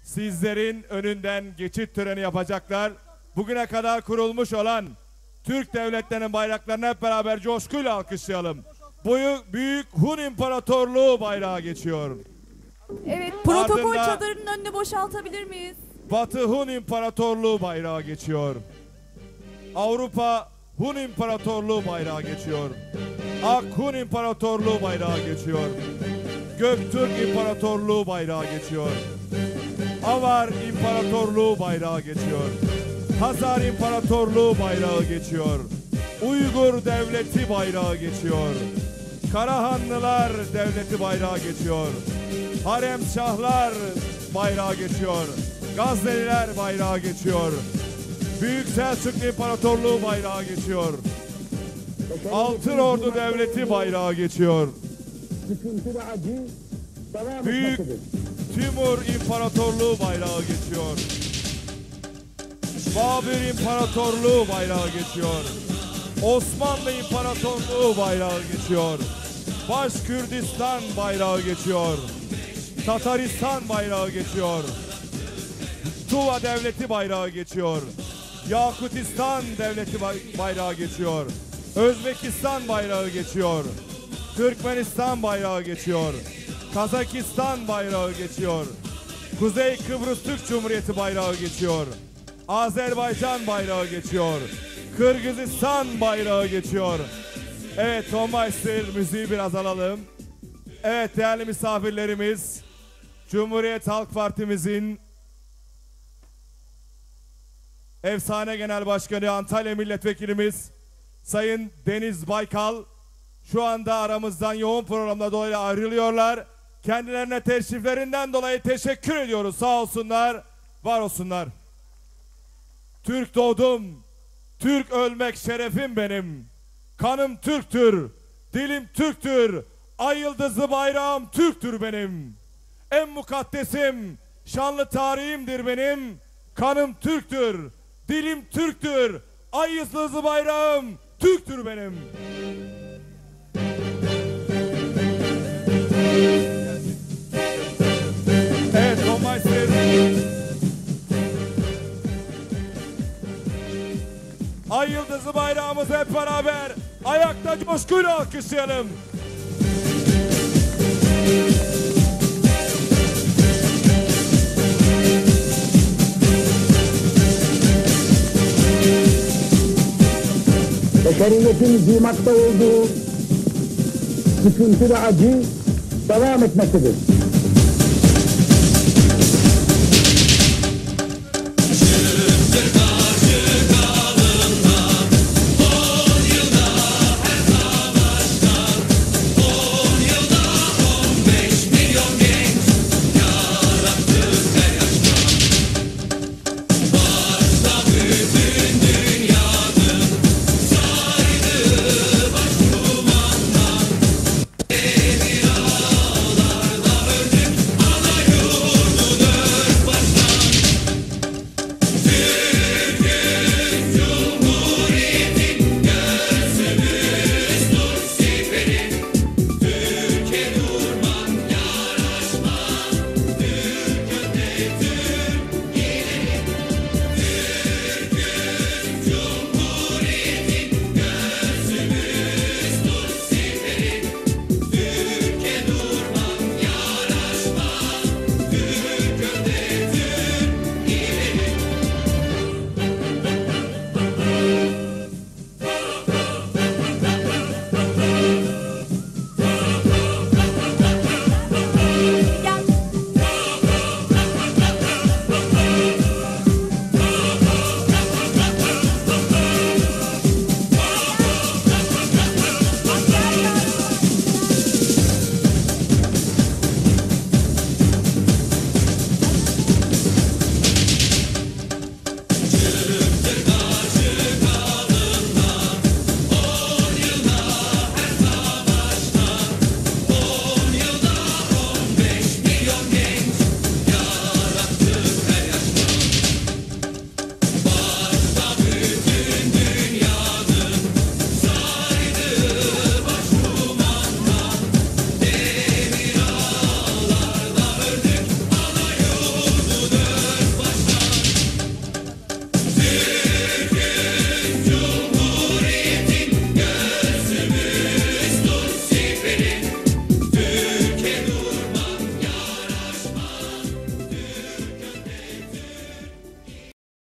sizlerin önünden geçit töreni yapacaklar. Bugüne kadar kurulmuş olan Türk devletlerinin bayraklarını hep beraber coşkuyla alkışlayalım. Büyük Hun İmparatorluğu bayrağı geçiyor. Evet, protokol Ardından çadırının önünü boşaltabilir miyiz? Batı Hun İmparatorluğu bayrağı geçiyor. Avrupa Hun İmparatorluğu bayrağı geçiyor. Ak Hun İmparatorluğu bayrağı geçiyor. Göktürk İmparatorluğu bayrağı geçiyor. Avar İmparatorluğu bayrağı geçiyor. Hazar İmparatorluğu bayrağı geçiyor. Uygur Devleti bayrağı geçiyor. Karahanlılar Devleti bayrağı geçiyor. Haremşahlar bayrağı geçiyor. Gazneliler bayrağı geçiyor. Büyük Selçuklu İmparatorluğu bayrağı geçiyor. Altın Ordu Devleti bayrağı geçiyor. Büyük Timur İmparatorluğu bayrağı geçiyor. Babür İmparatorluğu bayrağı geçiyor. Osmanlı İmparatorluğu bayrağı geçiyor. Başkürdistan bayrağı geçiyor. Tataristan bayrağı geçiyor. Tuva Devleti bayrağı geçiyor. Yakutistan Devleti bayrağı geçiyor. Özbekistan bayrağı geçiyor. Türkmenistan bayrağı geçiyor. Kazakistan bayrağı geçiyor. Kuzey Kıbrıs Türk Cumhuriyeti bayrağı geçiyor. Azerbaycan bayrağı geçiyor. Kırgızistan bayrağı geçiyor. Evet, Tonmeister, müziği biraz alalım. Evet değerli misafirlerimiz, Cumhuriyet Halk Partimizin efsane Genel Başkanı Antalya Milletvekilimiz Sayın Deniz Baykal şu anda aramızdan yoğun programda dolayı ayrılıyorlar. Kendilerine teşriflerinden dolayı teşekkür ediyoruz. Sağ olsunlar, var olsunlar. Türk doğdum, Türk ölmek şerefim benim. Kanım Türktür, dilim Türktür, ay yıldızlı bayrağım Türktür benim. En mukaddesim, şanlı tarihimdir benim. Kanım Türktür, dilim Türktür, ay yıldızlı bayrağım Türktür benim. Evet, Tonmeister. Ay yıldızlı bayrağımızı hep beraber ayakta coşkuyla alkışlayalım. Beşeriyetin duymakta olduğu sıkıntı ve acı devam etmektedir.